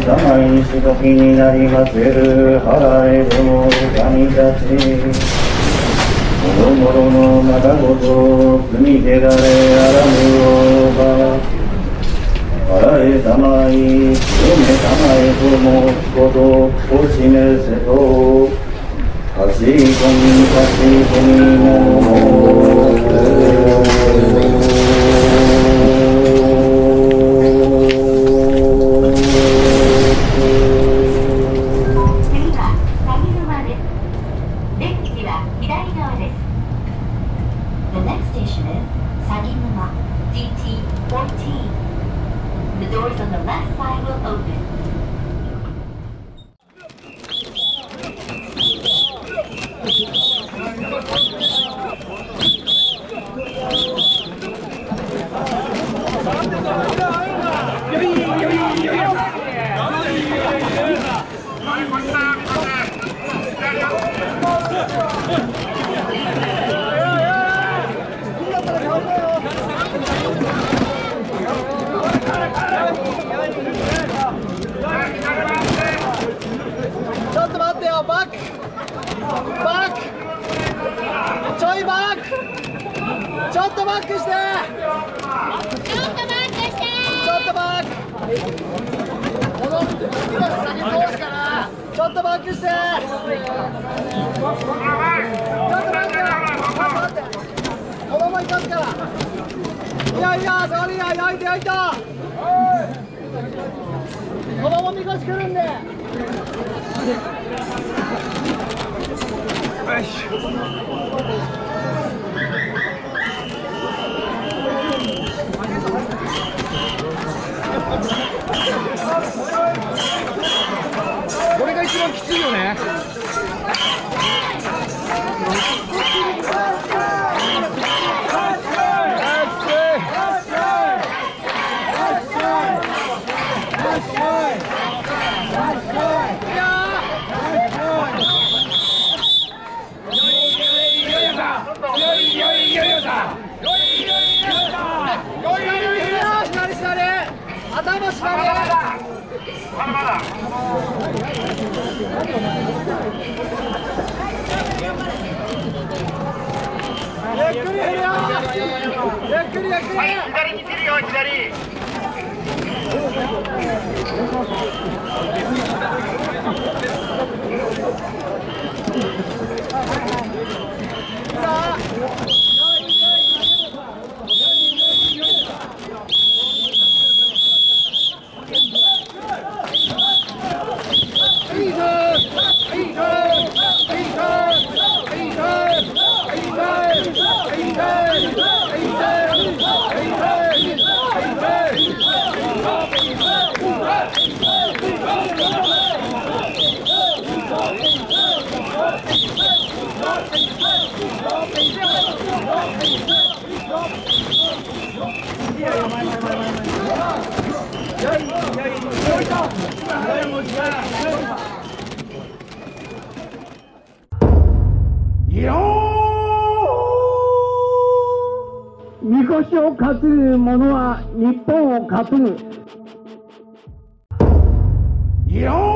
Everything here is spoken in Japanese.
ざまいし時になりませる払えども神たちもろもろのまたごと罪けがれあらぬおば払えざまい清めたまえと申すことを示せとかしこみも The next station is Saginuma DT14. The doors on the left side will open. ちょっと待ってよ、バックバックちょいバックちょっとバックしてちょっとバックしてちょっとバックこの先通すからちょっとバックしてちょっと待ってこのまま行かすからいやいやそれやいてやいたこのままみこし来るんでよしこれが一番きついよね頭しまれまだまだゆっくり減るよゆっくりゆっくり左に切るよ左みこしを担ぐ者は日本を担ぐ。